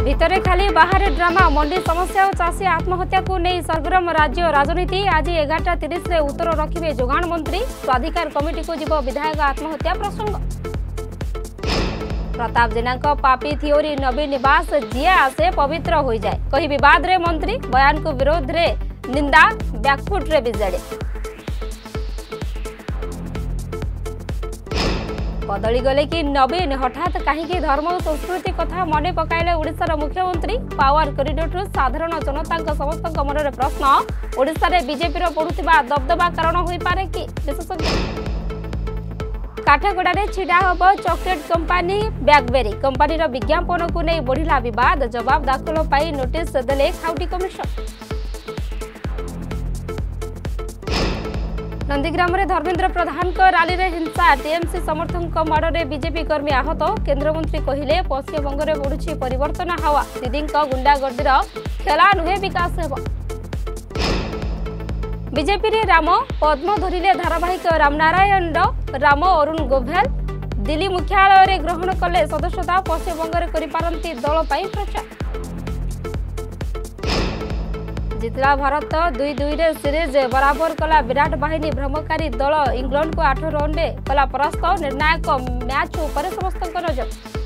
भितरे खाली बाहर ड्रामा मंडी समस्या और चाषी आत्महत्या को नहीं सरगरम राज्य राजनीति। आज 11:30 रे उत्तर रखिबे जोगाण मंत्री। स्वाधिकार कमिटी को जीव विधायक आत्महत्या प्रसंग। प्रताप जेना पापी थियोरी नवीन निवास जी आसे पवित्र हो जाए कही विवाद रे मंत्री। बयान को विरोध रे निंदा बैकफुट रे बिजेडी। बदली गले कि नवीन हठात कहीं धर्म और संस्कृति कथा मन पकाइले ओडिशार मुख्यमंत्री। पावर कॉरिडोर साधारण जनता समस्त मन में प्रश्न। ओडिशा रे बीजेपी पड़ुवा दबदबा कारण हो पारे कि विशेषज्ञ। काठगोड़ा छिड़ा हम चॉकलेट कंपनी ब्लैकबेरी कंपनी विज्ञापन को नहीं बढ़िला विवाद। जवाब दाखल पाई नोटिस देले खाउटी कमिशन। नंदीग्राम में धर्मेंद्र प्रधान को रैली रे हिंसा। टीएमसी समर्थक माड़ में बीजेपी कर्मी आहत। केन्द्रमंत्री कहले पश्चिमबंग में बढ़ुछि परिवर्तन हावा। दीदी गुंडागर्दीर खेला नुहे विकास हेब। बीजेपी रे राम पद्म धरिले धारावाहिक रामनारायण राम अरुण गोभेल। दिल्ली मुख्यालय रे ग्रहण कले सदस्यता। पश्चिमबंग में करिपारंती दल पाई प्रचार। जितला भारत 2-2 रे सीरीज बराबर कला विराट बाहिनी। भ्रमकारी दल इंग्लैंड को 8 रन कला परास्त। निर्णायक मैच पर समस्त नजर।